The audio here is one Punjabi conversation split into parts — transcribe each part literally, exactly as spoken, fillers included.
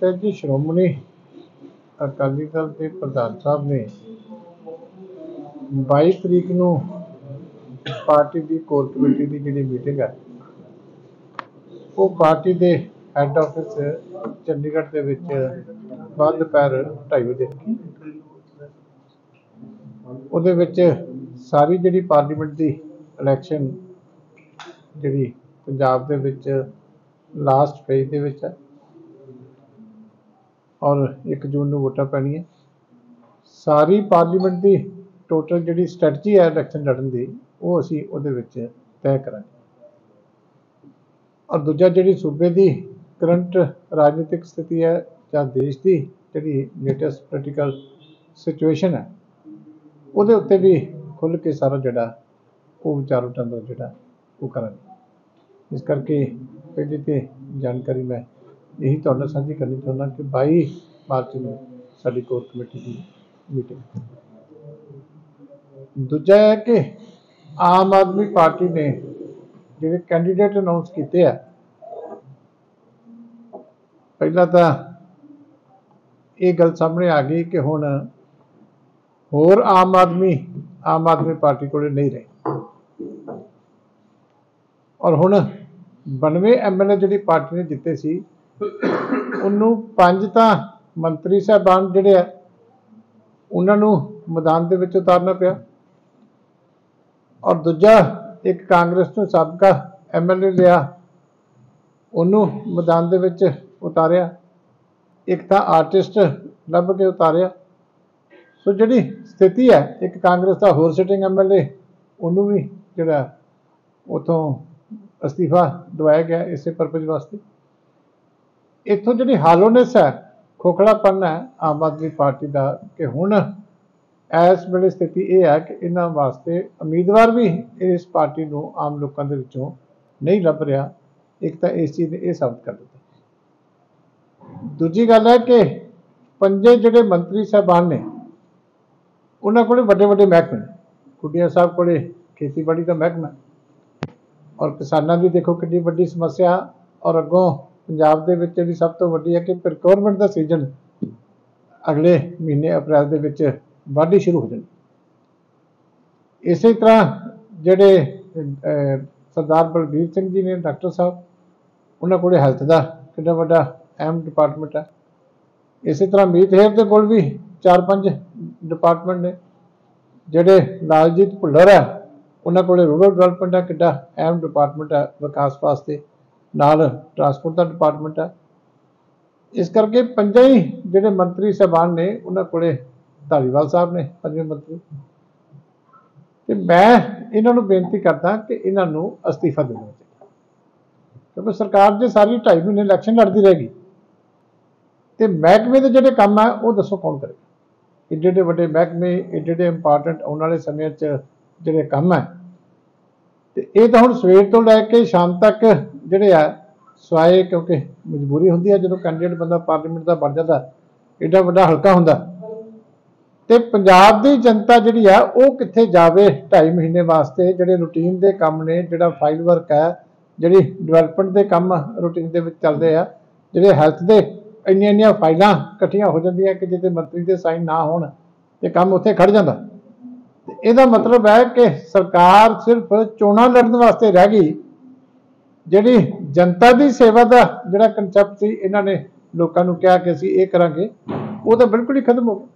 ਤੇ ਜੀ ਸ਼੍ਰੋਮਣੀ ਅਕਾਲੀ ਦਲ ਦੇ ਪ੍ਰਧਾਨ ਸਾਹਿਬ ਨੇ ਬਾਈ ਤਰੀਕ ਨੂੰ ਪਾर्टी की कोर कमेटी की जी मीटिंग है वो पार्टी के हैड ऑफिस चंडीगढ़ के बाद दोपहर ढाई बजे रखी। उहदे विच सारी जी पार्लीमेंट की इलैक्शन जी पंजाब दे विच लास्ट फेज दे विच है और एक जून को वोटां पैणियां। सारी पार्लीमेंट की टोटल जी स्ट्रैटजी है इलैक्शन लड़न की वो असी उहदे विच तय करांगे। और दूजा जी सूबे की करंट राजनीतिक स्थिति है या देश की जी लेटैसट पोलीटिकल सिचुएशन है उहदे उत्ते भी खुल के सारा जोड़ा वो विचार वटांदरा जोड़ा वो करांगे। इस करके पहली तो जानकारी मैं यही तुहाडे नाल साझी करनी चाहुंदा कि बाई मार्च में साडी कोर कमेटी की मीटिंग। दूजा है कि आम आदमी पार्टी ने जो कैंडीडेट अनाउंस किए हैं, पहला तो ये गल सामने आ गई कि हुण होर आम आदमी आम आदमी पार्टी को नहीं रहे और हुण बानवे एम एल ए जी पार्टी ने जिते सी उन्होंने पंज तां मंत्री साहबान जिहड़े आ उन्होंने मैदान दे विच उतारना पिया और दूजा एक कांग्रेस ने साबका एम एल ए लिया उन्होंने मैदान दे विच उतारिया, एक था आर्टिस्ट लभ के उतारिया। सो जी स्थिति है एक कांग्रेस का होर सिटिंग एम एल ए उन्होंने भी जोड़ा उतों अस्तीफा दवाया गया इस परपज़ वास्ते। इतों जी हालोनेस है खोखलापन है आम आदमी पार्टी का कि हुण इस वेले स्थिति यह है कि इन्हां वास्ते उम्मीदवार भी इस पार्टी को आम लोगों के विचों नहीं लभ रहा। एक तो इस चीज़ ने यह साबित कर दिता। दूजी गल है कि पंजे जिहड़े मंत्री साहबान ने उन्होंने को वड्डे वड्डे महकमे ने, खुडिया साहब को खेतीबाड़ी का महकमा और किसानों की देखो कितनी वड्डी समस्या और अगों पंजाब दे विच जिहड़ी सब तो वड्डी है कि प्रोक्योरमेंट का सीजन अगले महीने अप्रैल दे विच वाढी शुरू हो जाए। इस तरह जिहड़े सरदार बलबीर सिंह जी ने डॉक्टर साहब उन्होंने को हैल्थ का कितना वड्डा अहम डिपार्टमेंट है। इस तरह मीत हेर के कोल भी चार पांच डिपार्टमेंट ने। जिहड़े लालजीत भुल्लर है उन्होंने को रूरल डिवेलपमेंट है कितना अहम डिपार्टमेंट है विकास वास्ते, नाल ट्रांसपोर्ट का डिपार्टमेंट है। इस करके पंजे ही जिहड़े मंत्री साहबान ने उन्होंने को धालीवाल साहब ने पंजे मंत्री तो मैं इन्हों बेनती करता कि इन्हों अस्तीफा देना चाहिए क्योंकि सरकार जो सारी ढाई महीने इलैक्शन लड़ती रहेगी तो महकमे के जोड़े काम है वो दसो कौन करेगा। एडे एडे वड्डे महकमे एडे एडे इंपॉर्टेंट आने वाले समय जोड़े काम है तो ये तो हुण सवेर तो लैके शाम तक जोड़े है स्वाए क्योंकि मजबूरी होंगी है जो कैंडीडेट बंदा पार्लीमेंट का बन जाता एडा वड्डा हल्का होंदा तो पंजाब की जनता जी है वो कित्थे जावे ढाई महीने वास्ते जोड़े रूटीन के काम ने जोड़ा फाइल वर्क है जी डिवेलपमेंट के काम रूटीन के चलते हैं जोड़े हैल्थ के इन्निया इन्निया फाइल कट्ठिया हो जाए कि जिते मंत्री के साइन ना हो तो काम उत्थे खड़ जाता। इसका मतलब है कि सरकार सिर्फ चोणां लड़न वास्ते रह गई, जी जनता की सेवा का जोड़ा कंसैप्ट से इन्होंने लोगों को कहा कि असीं ये करांगे वो तो बिल्कुल ही खत्म हो गया।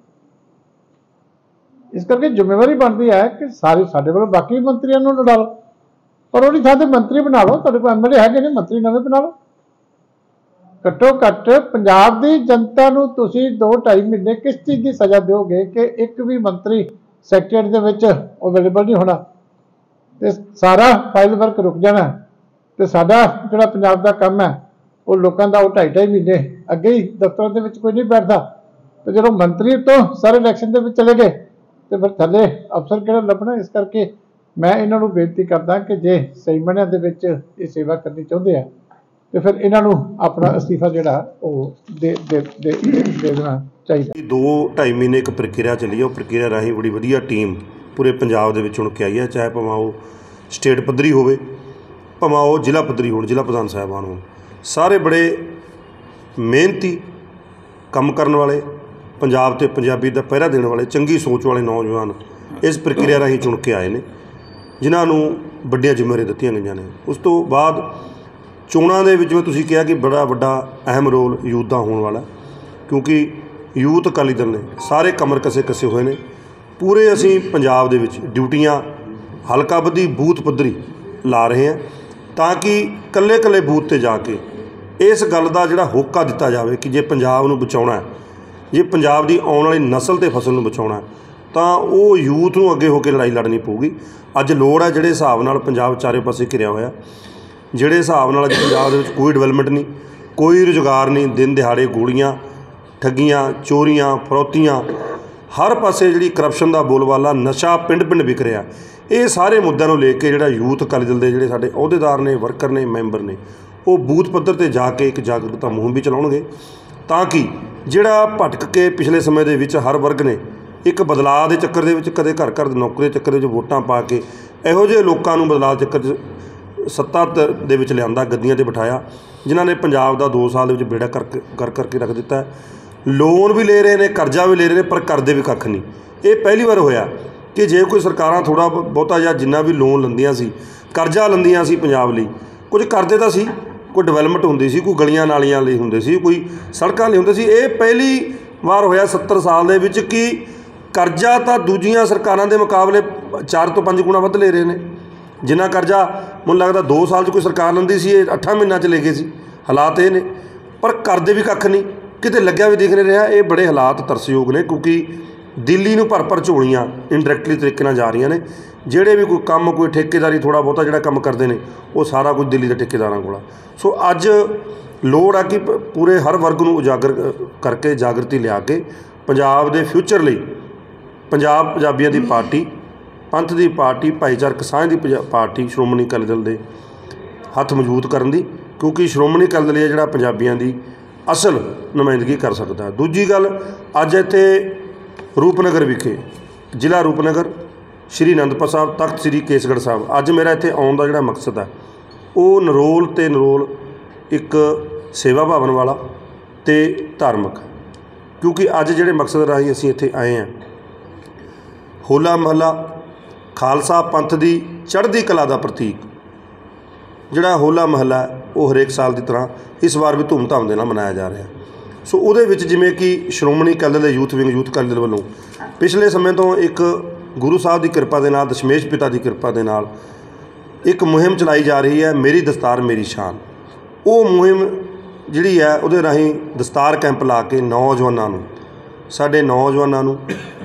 इस करके जिम्मेवारी बनती है कि सारे साढ़े वालों बाकी मंत्रियों को लड़ा लो पर वो थां ते मंत्री बना लो। तुहाडे कोल एम एल ए है ने मंत्री नवे बना लो। घट्टो घट्ट पंजाब की जनता नूं तुसीं दो ढाई महीने किस चीज़ की सज़ा दोगे कि एक भी मंत्री सैक्रेटरीएट दे विच अवेलेबल नहीं होना तो सारा फाइल वर्क रुक जाना तो साडा जिहड़ा पंजाब का काम है वो लोगों का वो ढाई ढाई महीने अगे ही दफ्तरों के विच कोई नहीं बैठता तो जो मंत्री तो सारे इलैक्शन के चले गए तो फिर थले अफसर किहड़ा लभना। इस करके मैं इन्हों बेनती करदा कि जे सही मायनिਆਂ ਦੇ ਵਿੱਚ ਇਹ सेवा करनी चाहते हैं तो फिर इन्हों अपना अस्तीफा जोड़ा दे दे दे देना चाहिए। दो ढाई महीने एक प्रक्रिया चली है, वो प्रक्रिया राही बड़ी वधिया टीम पूरे पंजाब दे विच हुण के आई है, चाहे भावें वो स्टेट पद्धरी होवे भावें वो जिला पद्धरी होण जिला प्रधान साहिबान होण, सारे बड़े मेहनती ਕੰਮ ਕਰਨ ਵਾਲੇ, ਪੰਜਾਬ ਤੇ ਪੰਜਾਬੀ ਦਾ ਪਹਿਰਾ ਦੇਣ वाले, चंगी सोच वाले नौजवान इस प्रक्रिया राही चुन के आए ने, जिन्होंने ਵੱਡੀਆਂ ਜ਼ਿੰਮੇਵਾਰੀਆਂ ਦਿੱਤੀਆਂ ਗਈਆਂ ਨੇ। ਉਸ ਤੋਂ ਬਾਅਦ ਚੋਣਾਂ ਦੇ ਵਿੱਚ ਤੁਸੀਂ ਕਿਹਾ ਕਿ ਬੜਾ ਵੱਡਾ ਅਹਿਮ ਰੋਲ ਯੂਥ ਦਾ ਹੋਣ ਵਾਲਾ, ਕਿਉਂਕਿ ਯੂਥ ਅਕਾਲੀ ਦਲ ਨੇ ਸਾਰੇ ਕਮਰ ਕਸੇ ਕਸੇ ਹੋਏ ਨੇ। ਪੂਰੇ ਅਸੀਂ ਪੰਜਾਬ ਦੇ ਵਿੱਚ ਡਿਊਟੀਆਂ ਹਲਕਾ ਬੱਧੀ ਬੂਥ ਪੱਧਰੀ ਲਾ ਰਹੇ ਹਾਂ, ਤਾਂ ਕਿ ਇਕੱਲੇ ਇਕੱਲੇ ਬੂਥ 'ਤੇ ਜਾ ਕੇ ਇਸ ਗੱਲ ਦਾ ਜਿਹੜਾ ਹੋਕਾ ਦਿੱਤਾ ਜਾਵੇ ਕਿ ਜੇ ਪੰਜਾਬ ਨੂੰ ਬਚਾਉਣਾ, ਜੇ ਪੰਜਾਬ ਦੀ ਆਉਣ ਵਾਲੀ ਨਸਲ ਤੇ ਫਸਲ ਨੂੰ ਬਚਾਉਣਾ, ਤਾਂ ਉਹ ਯੂਥ ਨੂੰ ਅੱਗੇ ਹੋ ਕੇ ਲੜਾਈ ਲੜਨੀ ਪਊਗੀ। ਅੱਜ ਲੋੜ ਹੈ ਜਿਹੜੇ ਹਿਸਾਬ ਨਾਲ ਪੰਜਾਬ ਚਾਰੇ ਪਾਸੇ ਘਿਰਿਆ ਹੋਇਆ, ਜਿਹੜੇ ਹਿਸਾਬ ਨਾਲ ਅੱਜ ਪੰਜਾਬ ਦੇ ਵਿੱਚ ਕੋਈ ਡਿਵੈਲਪਮੈਂਟ ਨਹੀਂ, ਕੋਈ ਰੁਜ਼ਗਾਰ ਨਹੀਂ, ਦਿਨ ਦਿਹਾੜੇ ਗੋਲੀਆਂ, ਠੱਗੀਆਂ, ਚੋਰੀਆਂ, ਫਰੌਤੀਆਂ, ਹਰ ਪਾਸੇ ਜਿਹੜੀ ਕਰਪਸ਼ਨ ਦਾ ਬੋਲਬਾਲਾ, ਨਸ਼ਾ ਪਿੰਡ ਪਿੰਡ ਵਿਕ ਰਿਹਾ। ਇਹ ਸਾਰੇ ਮੁੱਦਿਆਂ ਨੂੰ ਲੈ ਕੇ ਜਿਹੜਾ ਯੂਥ ਅਕਾਲੀ ਦਲ ਦੇ ਜਿਹੜੇ ਸਾਡੇ ਅਹੁਦੇਦਾਰ ਨੇ, ਵਰਕਰ ਨੇ, ਮੈਂਬਰ ਨੇ, ਉਹ ਬੂਥ ਪੱਧਰ 'ਤੇ ਜਾ ਕੇ ਇੱਕ ਜਾਗਰੂਕਤਾ ਮੁਹਿੰਮ ਵੀ ਚਲਾਉਣਗੇ, ਤਾਂ ਕਿ ਜਿਹੜਾ ਭਟਕ ਕੇ ਪਿਛਲੇ ਸਮੇਂ ਦੇ ਵਿੱਚ ਹਰ ਵਰਗ ਨੇ ਇੱਕ ਬਦਲਾਅ ਦੇ ਚੱਕਰ ਦੇ ਵਿੱਚ, ਕਦੇ ਘਰ ਘਰ ਨੌਕਰੀ ਦੇ ਚੱਕਰ ਦੇ ਵਿੱਚ ਵੋਟਾਂ ਪਾ ਕੇ ਇਹੋ ਜਿਹੇ ਲੋਕਾਂ ਨੂੰ ਬਦਲਾਅ ਚੱਕਰ 'ਚ ਸੱਤਾ ਦੇ ਵਿੱਚ ਲਿਆਂਦਾ, ਗੱਦੀਆਂ 'ਤੇ ਬਿਠਾਇਆ, ਜਿਨ੍ਹਾਂ ਨੇ ਪੰਜਾਬ ਦਾ ਦੋ ਸਾਲ ਦੇ ਵਿੱਚ ਬੇੜਾ ਕਰ ਕਰ ਕਰਕੇ ਰੱਖ ਦਿੱਤਾ। ਲੋਨ ਵੀ ਲੈ ਰਹੇ ਨੇ, ਕਰਜ਼ਾ ਵੀ ਲੈ ਰਹੇ ਨੇ, ਪਰ ਕਰਦੇ ਵੀ ਕੱਖ ਨਹੀਂ। ਇਹ ਪਹਿਲੀ ਵਾਰ ਹੋਇਆ ਕਿ ਜੇ ਕੋਈ ਸਰਕਾਰਾਂ ਥੋੜ੍ਹਾ ਬਹੁਤਾ ਜਾਂ ਜਿੰਨਾ ਵੀ ਲੋਨ ਲੈਂਦੀਆਂ ਸੀ, ਕਰਜ਼ਾ ਲੈਂਦੀਆਂ ਸੀ ਪੰਜਾਬ ਲਈ, ਕੁਝ ਕਰਦੇ ਤਾਂ ਸੀ, ਕੋਈ ਡਿਵੈਲਪਮੈਂਟ ਹੁੰਦੀ ਸੀ, ਕੋਈ ਗਲੀਆਂ ਨਾਲੀਆਂ ਲਈ ਹੁੰਦੇ ਸੀ, ਕੋਈ ਸੜਕਾਂ ਲਈ ਹੁੰਦੇ ਸੀ। ਇਹ ਪਹਿਲੀ ਵਾਰ ਹੋਇਆ ਸੱਤਰ ਸਾਲ ਦੇ ਵਿੱਚ ਕਿ ਕਰਜ਼ਾ ਤਾਂ ਦੂਜੀਆਂ ਸਰਕਾਰਾਂ ਦੇ ਮੁਕਾਬਲੇ ਚਾਰ ਤੋਂ ਪੰਜ ਗੁਣਾ ਵੱਧ ਲੈ ਰਹੇ ਨੇ। ਜਿੰਨਾ ਕਰਜ਼ਾ ਮੈਨੂੰ ਲੱਗਦਾ ਦੋ ਸਾਲ 'ਚ ਕੋਈ ਸਰਕਾਰ ਲੈਂਦੀ ਸੀ, ਇਹ ਅੱਠਾਂ ਮਹੀਨਿਆਂ 'ਚ ਲੈ ਗਏ ਸੀ। ਹਾਲਾਤ ਇਹ ਨੇ, ਪਰ ਕਰਦੇ ਵੀ ਕੱਖ ਨਹੀਂ, ਕਿਤੇ ਲੱਗਿਆ ਵੀ ਦਿਖ ਨਹੀਂ ਰਿਹਾ। ਇਹ ਬੜੇ ਹਾਲਾਤ ਤਰਸਯੋਗ ਨੇ, ਕਿਉਂਕਿ ਦਿੱਲੀ ਨੂੰ ਭਰ ਭਰ ਝੋਲੀਆਂ ਇਨਡਾਇਰੈਕਟਲੀ ਤਰੀਕੇ ਨਾਲ ਜਾ ਰਹੀਆਂ ਨੇ। ਜਿਹੜੇ ਵੀ ਕੋਈ ਕੰਮ, ਕੋਈ ਠੇਕੇਦਾਰੀ ਥੋੜ੍ਹਾ ਬਹੁਤਾ ਜਿਹੜਾ ਕੰਮ ਕਰਦੇ ਨੇ, ਉਹ ਸਾਰਾ ਕੁਝ ਦਿੱਲੀ ਦੇ ਠੇਕੇਦਾਰਾਂ ਕੋਲ। ਸੋ ਅੱਜ ਲੋੜ ਆ ਕਿ ਪੂਰੇ ਹਰ ਵਰਗ ਨੂੰ ਉਜਾਗਰ ਕਰਕੇ, ਜਾਗਰਤੀ ਲਿਆ ਕੇ ਪੰਜਾਬ ਦੇ ਫਿਊਚਰ ਲਈ ਪੰਜਾਬ ਪੰਜਾਬੀਆਂ ਦੀ ਪਾਰਟੀ, ਪੰਥ ਦੀ ਪਾਰਟੀ, ਭਾਈਚਾਰਕ ਸਾਂਝ ਦੀ ਪਾਰਟੀ ਸ਼੍ਰੋਮਣੀ ਅਕਾਲੀ ਦਲ ਦੇ ਹੱਥ ਮਜ਼ਬੂਤ ਕਰਨ ਦੀ, ਕਿਉਂਕਿ ਸ਼੍ਰੋਮਣੀ ਅਕਾਲੀ ਦਲ ਜਿਹੜਾ ਪੰਜਾਬੀਆਂ ਦੀ ਅਸਲ ਨੁਮਾਇੰਦਗੀ ਕਰ ਸਕਦਾ। ਦੂਜੀ ਗੱਲ, ਅੱਜ ਇੱਥੇ ਰੂਪਨਗਰ ਵਿਖੇ, ਜ਼ਿਲ੍ਹਾ ਰੂਪਨਗਰ, ਸ਼੍ਰੀ ਅਨੰਦਪੁਰ ਸਾਹਿਬ, ਤਖਤ ਸ਼੍ਰੀ ਕੇਸਗੜ੍ਹ ਸਾਹਿਬ, ਅੱਜ ਮੇਰਾ ਇੱਥੇ ਆਉਣ ਦਾ ਜਿਹੜਾ ਮਕਸਦ ਹੈ ਉਹ ਨਰੋਲ ਤੇ ਨਰੋਲ ਇੱਕ ਸੇਵਾ ਭਾਵਨ ਵਾਲਾ ਅਤੇ ਧਾਰਮਿਕ, ਕਿਉਂਕਿ ਅੱਜ ਜਿਹੜੇ ਮਕਸਦ ਰਾਹੀਂ ਅਸੀਂ ਇੱਥੇ ਆਏ ਹਾਂ, ਹੋਲਾ ਮਹੱਲਾ ਖਾਲਸਾ ਪੰਥ ਦੀ ਚੜ੍ਹਦੀ ਕਲਾ ਦਾ ਪ੍ਰਤੀਕ ਜਿਹੜਾ ਹੋਲਾ ਮਹੱਲਾ ਉਹ ਹਰੇਕ ਸਾਲ ਦੀ ਤਰ੍ਹਾਂ ਇਸ ਵਾਰ ਵੀ ਧੂਮਧਾਮ ਦੇ ਨਾਲ ਮਨਾਇਆ ਜਾ ਰਿਹਾ। ਸੋ ਉਹਦੇ ਵਿੱਚ ਜਿਵੇਂ ਕਿ ਸ਼੍ਰੋਮਣੀ ਅਕਾਲੀ ਦਲ ਦੇ youth wing, youth Akali Dal ਵੱਲੋਂ ਪਿਛਲੇ ਸਮੇਂ ਤੋਂ ਇੱਕ ਗੁਰੂ ਸਾਹਿਬ ਦੀ ਕਿਰਪਾ ਦੇ ਨਾਲ, ਦਸ਼ਮੇਸ਼ ਪਿਤਾ ਦੀ ਕਿਰਪਾ ਦੇ ਨਾਲ ਇੱਕ ਮੁਹਿੰਮ ਚਲਾਈ ਜਾ ਰਹੀ ਹੈ, ਮੇਰੀ ਦਸਤਾਰ ਮੇਰੀ ਸ਼ਾਨ। ਉਹ ਮੁਹਿੰਮ ਜਿਹੜੀ ਹੈ ਉਹਦੇ ਰਾਹੀਂ ਦਸਤਾਰ ਕੈਂਪ ਲਾ ਕੇ ਨੌਜਵਾਨਾਂ ਨੂੰ, ਸਾਡੇ ਨੌਜਵਾਨਾਂ ਨੂੰ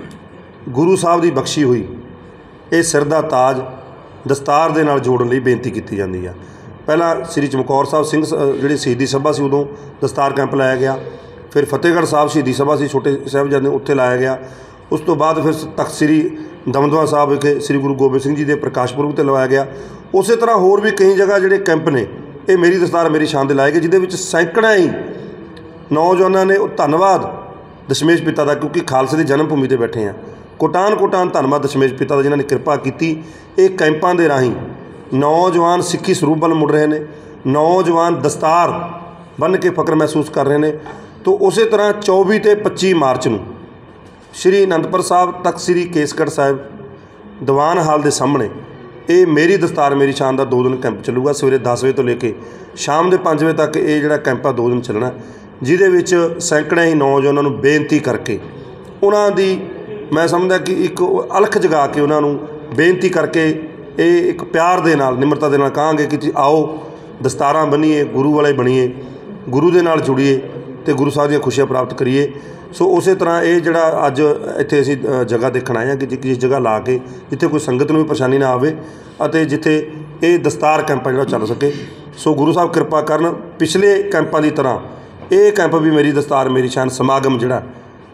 ਗੁਰੂ ਸਾਹਿਬ ਦੀ ਬਖਸ਼ੀ ਹੋਈ ਇਹ ਸਿਰ ਦਾ ਤਾਜ ਦਸਤਾਰ ਦੇ ਨਾਲ ਜੋੜਨ ਲਈ ਬੇਨਤੀ ਕੀਤੀ ਜਾਂਦੀ ਹੈ। ਪਹਿਲਾਂ ਸ੍ਰੀ ਚਮਕੌਰ ਸਾਹਿਬ ਸਿੰਘ ਜਿਹੜੀ ਸ਼ਹੀਦੀ ਸਭਾ ਸੀ, ਉਦੋਂ ਦਸਤਾਰ ਕੈਂਪ ਲਾਇਆ ਗਿਆ। ਫਿਰ ਫਤਿਹਗੜ੍ਹ ਸਾਹਿਬ ਸ਼ਹੀਦੀ ਸਭਾ ਸੀ ਛੋਟੇ ਸਾਹਿਬਜ਼ਾਦੇ, ਉੱਥੇ ਲਾਇਆ ਗਿਆ। ਉਸ ਤੋਂ ਬਾਅਦ ਫਿਰ ਤਖਤ ਸ੍ਰੀ ਦਮਦਮਾ ਸਾਹਿਬ ਵਿਖੇ ਸ੍ਰੀ ਗੁਰੂ ਗੋਬਿੰਦ ਸਿੰਘ ਜੀ ਦੇ ਪ੍ਰਕਾਸ਼ ਪੁਰਬ 'ਤੇ ਲਵਾਇਆ ਗਿਆ। ਉਸੇ ਤਰ੍ਹਾਂ ਹੋਰ ਵੀ ਕਈ ਜਗ੍ਹਾ ਜਿਹੜੇ ਕੈਂਪ ਨੇ ਇਹ ਮੇਰੀ ਦਸਤਾਰ ਮੇਰੀ ਸ਼ਾਨ ਦੇ ਲਾਏ ਗਏ, ਜਿਹਦੇ ਵਿੱਚ ਸੈਂਕੜਿਆਂ ਹੀ ਨੌਜਵਾਨਾਂ ਨੇ ਉਹ ਧੰਨਵਾਦ ਦਸ਼ਮੇਸ਼ ਪਿਤਾ ਦਾ, ਕਿਉਂਕਿ ਖਾਲਸੇ ਦੀ ਜਨਮ ਭੂਮੀ 'ਤੇ ਬੈਠੇ ਹਾਂ। ਕੋਟਾਨ ਕੋਟਾਨ ਧੰਨਵਾਦ ਦਸ਼ਮੇਸ਼ ਪਿਤਾ ਦਾ, ਜਿਨ੍ਹਾਂ ਨੇ ਕਿਰਪਾ ਕੀਤੀ। ਇਹ ਕੈਂਪਾਂ ਦੇ ਰਾਹੀਂ ਨੌਜਵਾਨ ਸਿੱਖੀ ਸਰੂਪ ਵੱਲ ਮੁੜ ਰਹੇ ਨੇ, ਨੌਜਵਾਨ ਦਸਤਾਰ ਬੰਨ੍ਹ ਕੇ ਫਕਰ ਮਹਿਸੂਸ ਕਰ ਰਹੇ ਨੇ। ਤਾਂ ਉਸੇ ਤਰ੍ਹਾਂ ਚੌਵੀ ਅਤੇ ਪੱਚੀ ਮਾਰਚ ਨੂੰ ਸ਼੍ਰੀ ਅਨੰਦਪੁਰ ਸਾਹਿਬ, ਤਖਤ ਸ੍ਰੀ ਕੇਸਗੜ੍ਹ ਸਾਹਿਬ ਦੀਵਾਨ ਹਾਲ ਦੇ ਸਾਹਮਣੇ ਇਹ ਮੇਰੀ ਦਸਤਾਰ ਮੇਰੀ ਸ਼ਾਨ ਦਾ ਦੋ ਦਿਨ ਕੈਂਪ ਚੱਲੂਗਾ। ਸਵੇਰੇ ਦਸ ਵਜੇ ਤੋਂ ਲੈ ਕੇ ਸ਼ਾਮ ਦੇ ਪੰਜ ਵਜੇ ਤੱਕ ਇਹ ਜਿਹੜਾ ਕੈਂਪ ਆ ਦੋ ਦਿਨ ਚੱਲਣਾ, ਜਿਹਦੇ ਵਿੱਚ ਸੈਂਕੜਿਆਂ ਹੀ ਨੌਜਵਾਨਾਂ ਨੂੰ ਬੇਨਤੀ ਕਰਕੇ, ਉਹਨਾਂ ਦੀ ਮੈਂ ਸਮਝਦਾ ਕਿ ਇੱਕ ਅਲਖ ਜਗਾ ਕੇ, ਉਹਨਾਂ ਨੂੰ ਬੇਨਤੀ ਕਰਕੇ ਇਹ ਇੱਕ ਪਿਆਰ ਦੇ ਨਾਲ, ਨਿਮਰਤਾ ਦੇ ਨਾਲ ਕਹਾਂਗੇ ਕਿ ਤੁਸੀਂ ਆਓ ਦਸਤਾਰਾਂ ਬੰਨੀਏ, ਗੁਰੂ ਵਾਲੇ ਬਣੀਏ, ਗੁਰੂ ਦੇ ਨਾਲ ਜੁੜੀਏ ਅਤੇ ਗੁਰੂ ਸਾਹਿਬ ਦੀਆਂ ਖੁਸ਼ੀਆਂ ਪ੍ਰਾਪਤ ਕਰੀਏ। ਸੋ ਉਸੇ ਤਰ੍ਹਾਂ ਇਹ ਜਿਹੜਾ ਅੱਜ ਇੱਥੇ ਅਸੀਂ ਜਗ੍ਹਾ ਦੇਖਣ ਆਏ ਹਾਂ ਕਿ ਜਿਸ ਜਗ੍ਹਾ ਲਾ ਕੇ ਜਿੱਥੇ ਕੋਈ ਸੰਗਤ ਨੂੰ ਵੀ ਪਰੇਸ਼ਾਨੀ ਨਾ ਆਵੇ ਅਤੇ ਜਿੱਥੇ ਇਹ ਦਸਤਾਰ ਕੈਂਪ ਜਿਹੜਾ ਚੱਲ ਸਕੇ। ਸੋ ਗੁਰੂ ਸਾਹਿਬ ਕਿਰਪਾ ਕਰਨ, ਪਿਛਲੇ ਕੈਂਪਾਂ ਦੀ ਤਰ੍ਹਾਂ ਇਹ ਕੈਂਪ ਵੀ ਮੇਰੀ ਦਸਤਾਰ ਮੇਰੀ ਸ਼ਾਨ ਸਮਾਗਮ ਜਿਹੜਾ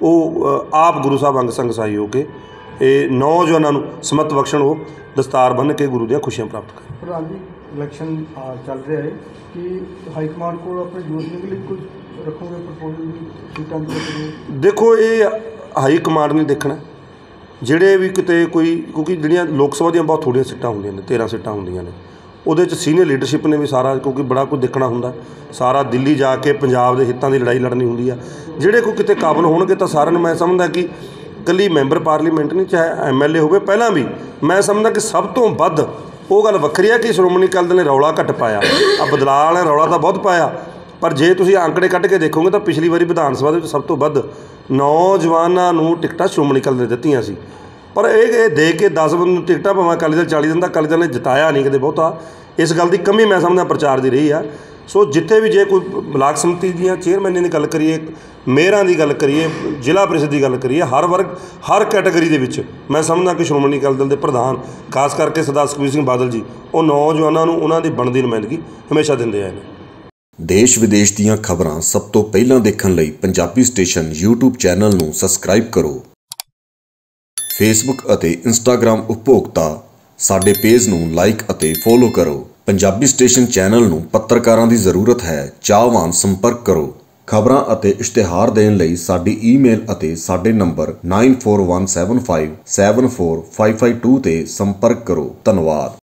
ਉਹ ਆਪ ਗੁਰੂ ਸਾਹਿਬ ਅੰਗ ਸੰਗ ਸਹਾਈ ਹੋ ਕੇ ਇਹ ਨੌਜਵਾਨਾਂ ਨੂੰ ਸਮਤ ਬਖਸ਼ਣ, ਉਹ ਦਸਤਾਰ ਬੰਨ੍ਹ ਕੇ ਗੁਰੂ ਦੀਆਂ ਖੁਸ਼ੀਆਂ ਪ੍ਰਾਪਤ ਕਰਨ। ਪ੍ਰਧਾਨ ਜੀ, ਇਲੈਕਸ਼ਨ ਚੱਲ ਰਿਹਾ ਹੈ ਕਿ ਹਾਈ ਕਮਾਂਡ ਕੋਲ ਆਪਣੇ ਯੂਥ ਲਈ ਕੁਝ ਰੱਖੋਗੇ ਪ੍ਰਪੋਜ਼ਲ ਸੀਟਾਂ ਦੀ? ਦੇਖੋ, ਇਹ ਹਾਈ ਕਮਾਂਡ ਨੇ ਦੇਖਣਾ ਜਿਹੜੇ ਵੀ ਕਿਤੇ ਕੋਈ, ਕਿਉਂਕਿ ਜਿਹੜੀਆਂ ਲੋਕ ਸਭਾ ਦੀਆਂ ਬਹੁਤ ਥੋੜ੍ਹੀਆਂ ਸੀਟਾਂ ਹੁੰਦੀਆਂ ਨੇ, ਤੇਰ੍ਹਾਂ ਸੀਟਾਂ ਹੁੰਦੀਆਂ ਨੇ, ਉਹਦੇ 'ਚ ਸੀਨੀਅਰ ਲੀਡਰਸ਼ਿਪ ਨੇ ਵੀ ਸਾਰਾ, ਕਿਉਂਕਿ ਬੜਾ ਕੁਝ ਦੇਖਣਾ ਹੁੰਦਾ, ਸਾਰਾ ਦਿੱਲੀ ਜਾ ਕੇ ਪੰਜਾਬ ਦੇ ਹਿੱਤਾਂ ਦੀ ਲੜਾਈ ਲੜਨੀ ਹੁੰਦੀ ਆ। ਜਿਹੜੇ ਕੋਈ ਕਿਤੇ ਕਾਬਲ ਹੋਣਗੇ ਤਾਂ ਸਾਰਿਆਂ ਨੂੰ ਮੈਂ ਸਮਝਦਾ ਕਿ ਇਕੱਲੀ ਮੈਂਬਰ ਪਾਰਲੀਮੈਂਟ ਨਹੀਂ, ਚਾਹੇ ਐਮ ਐਲ ਏ ਹੋਵੇ, ਪਹਿਲਾਂ ਵੀ ਮੈਂ ਸਮਝਦਾ ਕਿ ਸਭ ਤੋਂ ਵੱਧ ਉਹ ਗੱਲ ਵੱਖਰੀ ਹੈ ਕਿ ਸ਼੍ਰੋਮਣੀ ਅਕਾਲੀ ਦਲ ਨੇ ਰੌਲਾ ਘੱਟ ਪਾਇਆ, ਆ ਬਦਲਾਅ ਵਾਲਿਆਂ ਨੇ ਰੌਲਾ ਤਾਂ ਬਹੁਤ ਪਾਇਆ, ਪਰ ਜੇ ਤੁਸੀਂ ਅੰਕੜੇ ਕੱਢ ਕੇ ਦੇਖੋਗੇ ਤਾਂ ਪਿਛਲੀ ਵਾਰੀ ਵਿਧਾਨ ਸਭਾ ਦੇ ਵਿੱਚ ਸਭ ਤੋਂ ਵੱਧ ਨੌਜਵਾਨਾਂ ਨੂੰ ਟਿਕਟਾਂ ਸ਼੍ਰੋਮਣੀ ਅਕਾਲੀ ਦਲ ਨੇ ਦਿੱਤੀਆਂ ਸੀ। ਪਰ ਇਹ ਇਹ ਦੇ ਕੇ ਦਸ ਬੰਦੇ ਨੂੰ ਟਿਕਟਾਂ ਭਾਵੇਂ ਅਕਾਲੀ ਦਲ ਚਾਲੀ ਦਿੰਦਾ, ਅਕਾਲੀ ਦਲ ਨੇ ਜਿਤਾਇਆ ਨਹੀਂ ਕਿਤੇ ਬਹੁਤਾ। ਇਸ ਗੱਲ ਦੀ ਕਮੀ ਮੈਂ ਸਮਝਦਾ ਪ੍ਰਚਾਰ ਦੀ ਰਹੀ ਆ। ਸੋ ਜਿੱਥੇ ਵੀ ਜੇ ਕੋਈ ਬਲਾਕ ਸਮਿਤੀ ਦੀਆਂ ਚੇਅਰਮੈਨਾਂ ਦੀ ਗੱਲ ਕਰੀਏ, ਮੇਅਰਾਂ ਦੀ ਗੱਲ ਕਰੀਏ, ਜ਼ਿਲ੍ਹਾ ਪ੍ਰੀਸ਼ਦ ਦੀ ਗੱਲ ਕਰੀਏ, ਹਰ ਵਰਗ ਹਰ ਕੈਟਾਗਰੀ ਦੇ ਵਿੱਚ ਮੈਂ ਸਮਝਦਾ ਕਿ ਸ਼੍ਰੋਮਣੀ ਅਕਾਲੀ ਦਲ ਦੇ ਪ੍ਰਧਾਨ ਖਾਸ ਕਰਕੇ ਸਰਦਾਰ ਸੁਖਬੀਰ ਸਿੰਘ ਬਾਦਲ ਜੀ ਉਹ ਨੌਜਵਾਨਾਂ ਨੂੰ ਉਹਨਾਂ ਦੀ ਬਣਦੀ ਨੁਮਾਇੰਦਗੀ ਹਮੇਸ਼ਾ ਦਿੰਦੇ ਆਏ ਨੇ। ਦੇਸ਼ ਵਿਦੇਸ਼ ਦੀਆਂ ਖਬਰਾਂ ਸਭ ਤੋਂ ਪਹਿਲਾਂ ਦੇਖਣ ਲਈ ਪੰਜਾਬੀ ਸਟੇਸ਼ਨ ਯੂਟਿਊਬ ਚੈਨਲ ਨੂੰ ਸਬਸਕ੍ਰਾਈਬ ਕਰੋ। ਫੇਸਬੁੱਕ ਅਤੇ ਇੰਸਟਾਗ੍ਰਾਮ ਉਪਭੋਗਤਾ ਸਾਡੇ ਪੇਜ ਨੂੰ ਲਾਈਕ ਅਤੇ ਫੋਲੋ ਕਰੋ। ਪੰਜਾਬੀ ਸਟੇਸ਼ਨ ਚੈਨਲ ਨੂੰ ਪੱਤਰਕਾਰਾਂ ਦੀ ਜ਼ਰੂਰਤ ਹੈ, ਚਾਹਵਾਨ ਸੰਪਰਕ ਕਰੋ। ਖਬਰਾਂ ਅਤੇ ਇਸ਼ਤਿਹਾਰ ਦੇਣ ਲਈ ਸਾਡੀ ਈਮੇਲ ਅਤੇ ਸਾਡੇ number nine four one seven five seven four five five two ਤੇ ਸੰਪਰਕ ਕਰੋ। ਧੰਨਵਾਦ।